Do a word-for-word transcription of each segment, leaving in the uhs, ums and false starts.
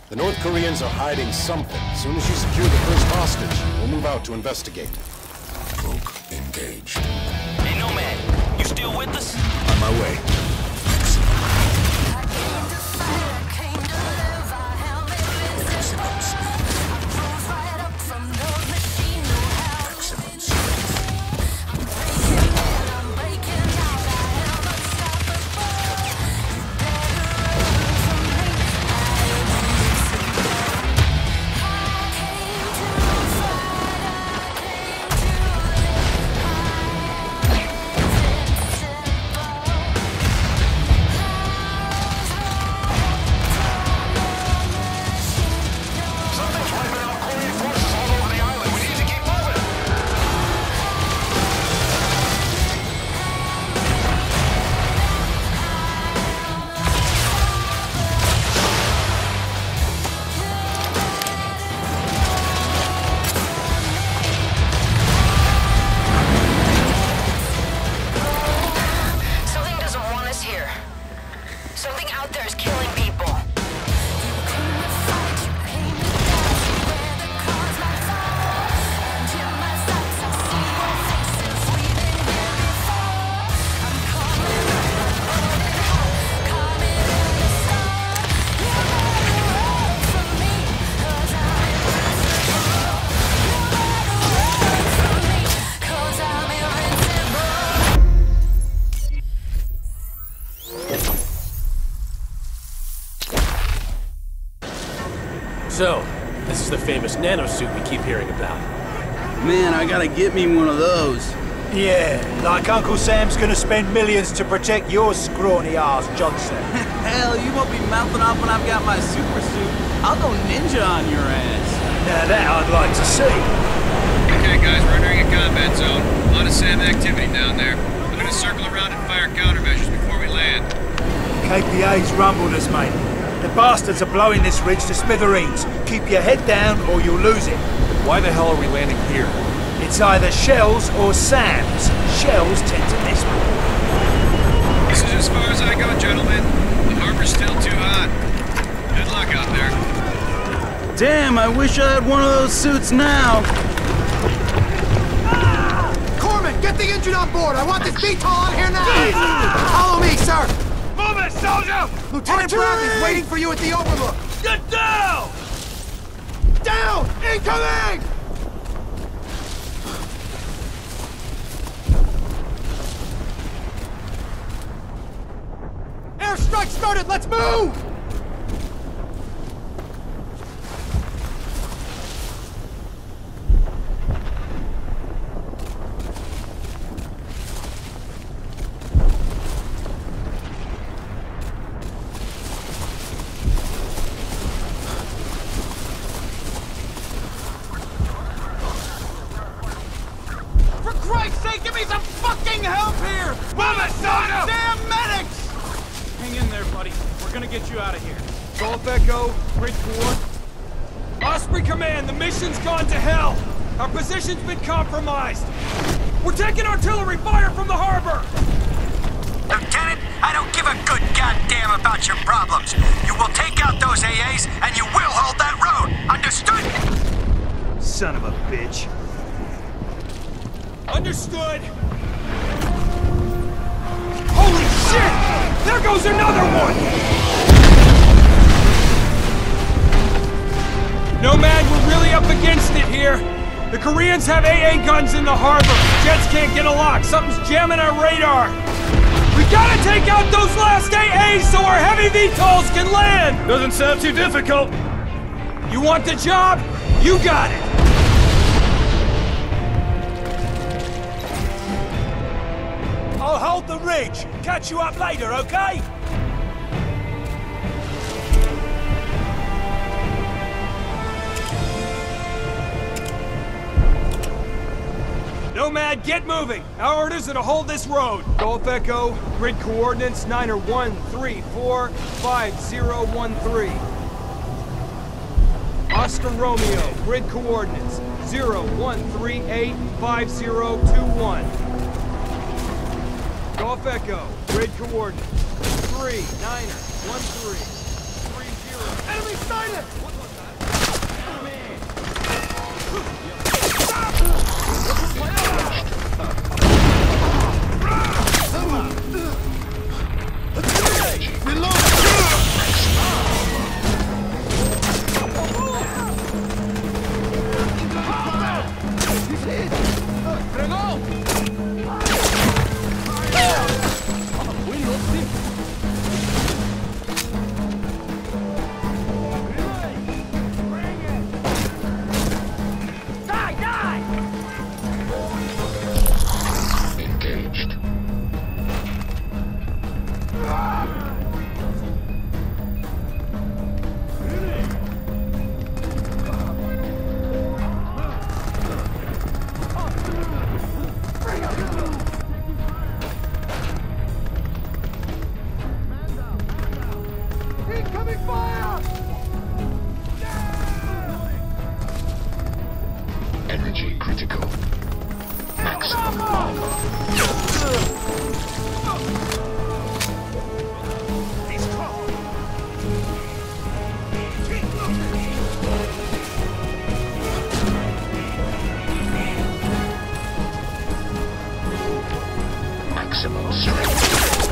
The North Koreans are hiding something. As soon as you secure the first hostage, we'll move out to investigate. Cloak engaged. Hey, Nomad, you still with us? On my way. So, this is the famous nanosuit we keep hearing about. Man, I gotta get me one of those. Yeah, like Uncle Sam's gonna spend millions to protect your scrawny ass, Johnson. Hell, you won't be mouthing off when I've got my super suit. I'll go ninja on your ass. Now that I'd like to see. Okay, guys, we're entering a combat zone. A lot of SAM activity down there. We're gonna circle around and fire countermeasures before we land. K P A's rumbled us, mate. The bastards are blowing this ridge to smithereens. Keep your head down or you'll lose it. Why the hell are we landing here? It's either Shells or Sam's. Shells tend to miss me. This is as far as I go, gentlemen. The harbor's still too hot. Good luck out there. Damn, I wish I had one of those suits now. Ah! Corman, get the engine on board! I want this V TOL on here now! Follow me, sir! Move it, soldier! Lieutenant Bradley's waiting for you at the overlook! Get down! Down! Incoming! Airstrike started! Let's move! Get you out of here. Golf Echo, grid coordinates. Osprey Command, the mission's gone to hell. Our position's been compromised. We're taking artillery fire from the harbor. Lieutenant, I don't give a good goddamn about your problems. You will take out those A As, and you will hold that road. Understood? Son of a bitch. Understood. Holy shit! There goes another one! Nomad, we're really up against it here. The Koreans have A A guns in the harbor. Jets can't get a lock. Something's jamming our radar. We gotta take out those last A As so our heavy V TOLs can land! Doesn't sound too difficult. You want the job? You got it! I'll hold the ridge. Catch you up later, okay? Nomad, get moving! Our orders are to hold this road. Golf Echo, grid coordinates nine one three four five zero one three. Oscar Romeo, grid coordinates zero one three eight five zero two one. Golf Echo, grid coordinates three niner one three three zero. Enemy Energy critical. Maximum armor. Maximum strength.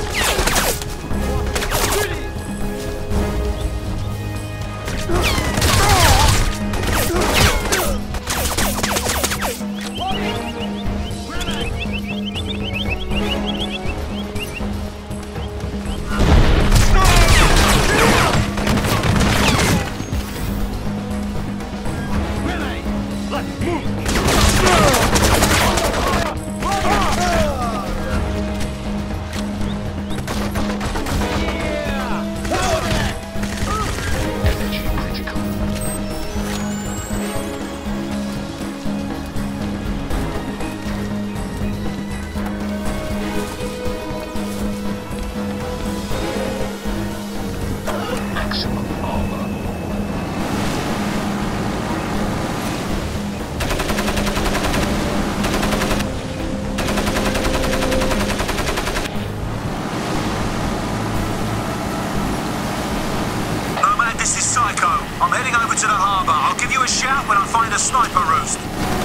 I'm heading over to the harbour. I'll give you a shout when I find a sniper roost.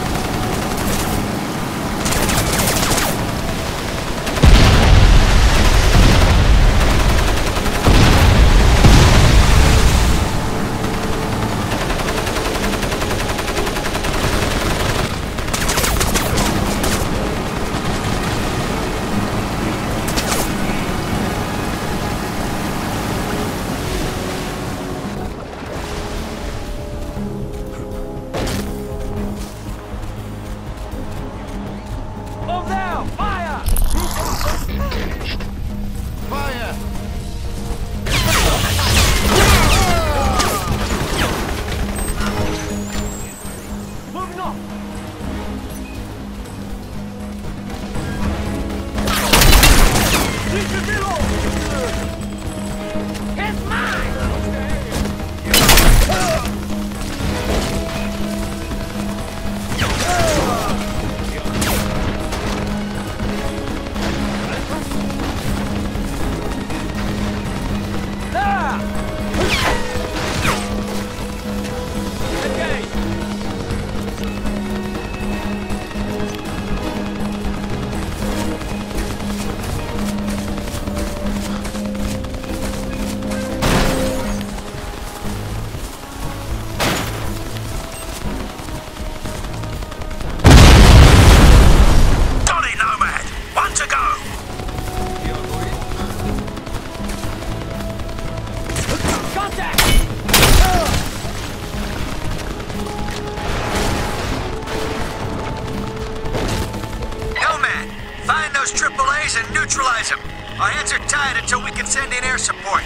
Neutralize him. Our hands are tied until we can send in air support.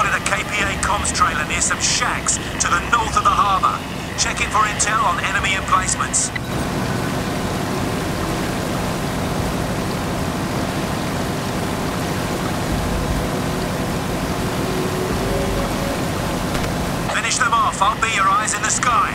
spotted a K P A comms trailer near some shacks to the north of the harbor. Check it for intel on enemy emplacements. Finish them off. I'll be your eyes in the sky.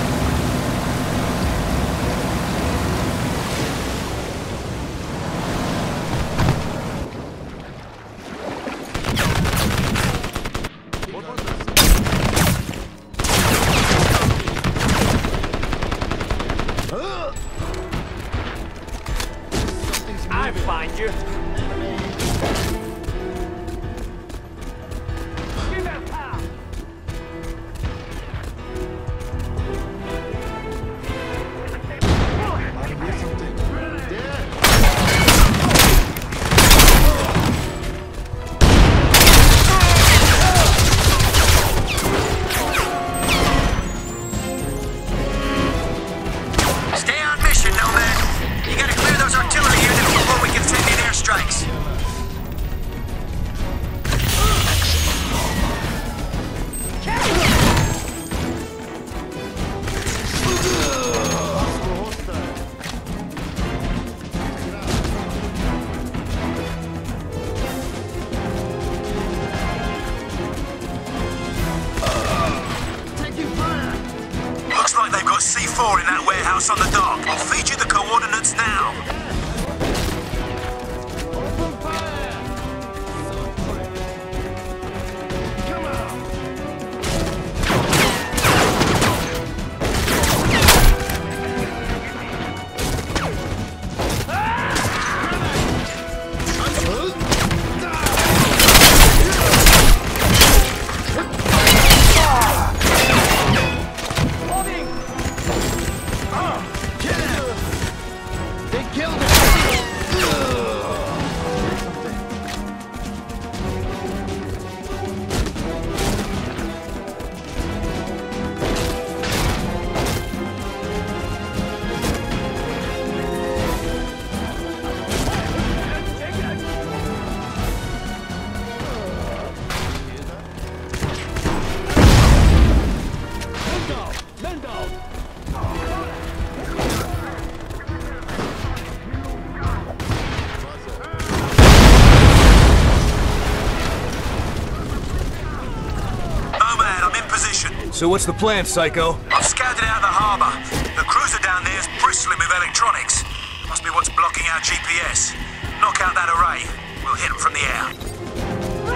I find you. Stay on mission, Nomad. You gotta clear those artillery units before we can send in airstrikes. Looks like they've got C four in that warehouse on the dock. I'll feed you the coordinates now. So what's the plan, Psycho? I've scouted out the harbor. The cruiser down there is bristling with electronics. Must be what's blocking our G P S. Knock out that array. We'll hit them from the air.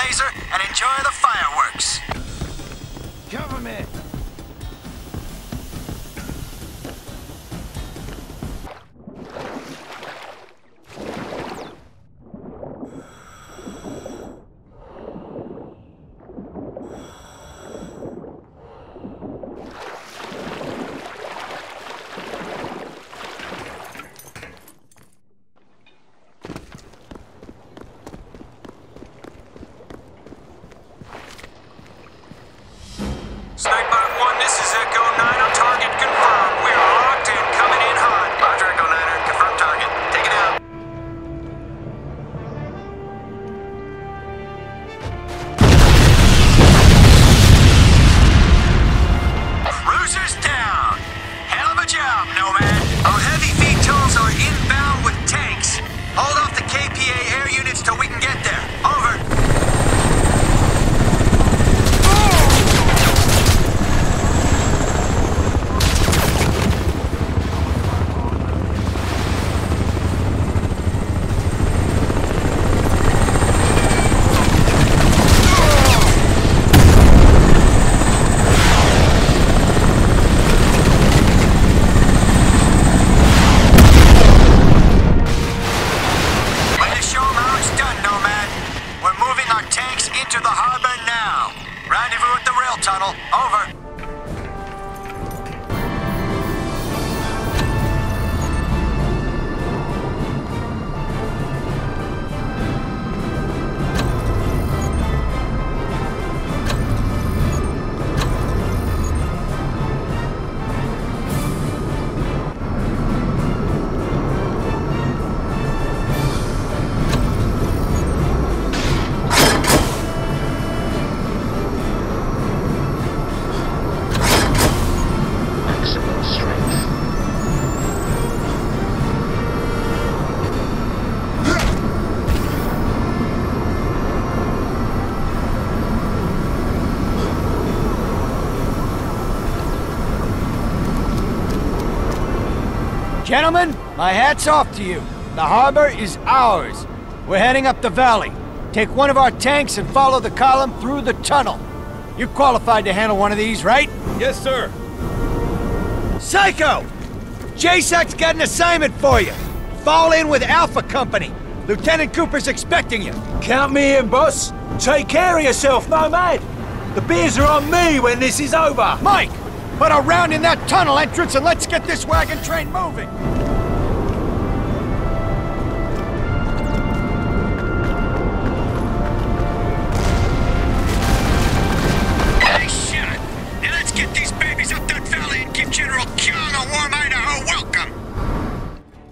laser and enjoy the fireworks. Cover me. Snipebot one, this is Echo nine on target confirmed. We're locked and coming in hot. Roger, Echo nine, confirm target. Take it out. Cruisers down. Hell of a job, Nomad. Our heavy V TOLs are inbound with tanks. Hold off the K P A air units till we can get there. Over. Tunnel, over. Gentlemen, my hat's off to you. The harbor is ours. We're heading up the valley. Take one of our tanks and follow the column through the tunnel. You're qualified to handle one of these, right? Yes, sir. Psycho! J SAC's got an assignment for you. Fall in with Alpha Company. Lieutenant Cooper's expecting you. Count me in, boss. Take care of yourself, Nomad. The beers are on me when this is over. Mike, put a round in that tunnel entrance and let's get this wagon train moving.